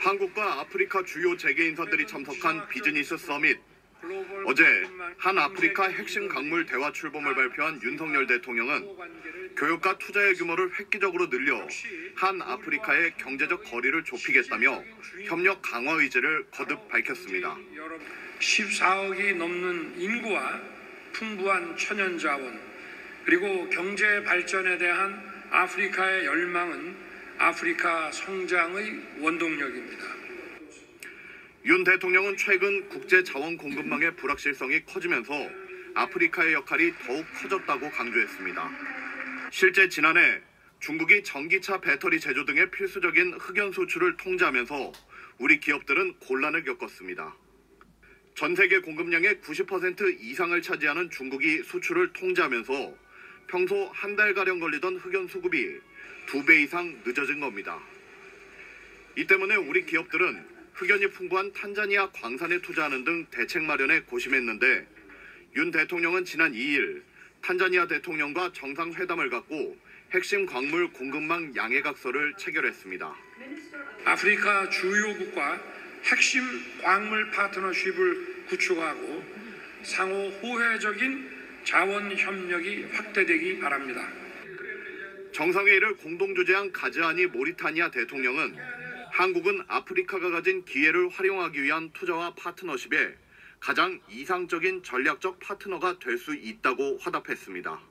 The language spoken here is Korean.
한국과 아프리카 주요 재계 인사들이 참석한 비즈니스 서밋. 어제 한 아프리카 핵심 강물 대화 출범을 발표한 윤석열 대통령은 교역과 투자의 규모를 획기적으로 늘려 한 아프리카의 경제적 거리를 좁히겠다며 협력 강화 의지를 거듭 밝혔습니다. 14억이 넘는 인구와 풍부한 천연 자원, 그리고 경제 발전에 대한 아프리카의 열망은 아프리카 성장의 원동력입니다. 윤 대통령은 최근 국제 자원 공급망의 불확실성이 커지면서 아프리카의 역할이 더욱 커졌다고 강조했습니다. 실제 지난해 중국이 전기차 배터리 제조 등의 필수적인 흑연 수출을 통제하면서 우리 기업들은 곤란을 겪었습니다. 전 세계 공급량의 90% 이상을 차지하는 중국이 수출을 통제하면서 평소 한 달가량 걸리던 흑연 수급이 2배 이상 늦어진 겁니다. 이 때문에 우리 기업들은 흑연이 풍부한 탄자니아 광산에 투자하는 등 대책 마련에 고심했는데 윤 대통령은 지난 2일 탄자니아 대통령과 정상회담을 갖고 핵심 광물 공급망 양해각서를 체결했습니다. 아프리카 주요국과 핵심 광물 파트너십을 구축하고 상호 호혜적인 자원 협력이 확대되기 바랍니다. 정상회의를 공동 주재한 가즈아니 모리타니아 대통령은 한국은 아프리카가 가진 기회를 활용하기 위한 투자와 파트너십에 가장 이상적인 전략적 파트너가 될 수 있다고 화답했습니다.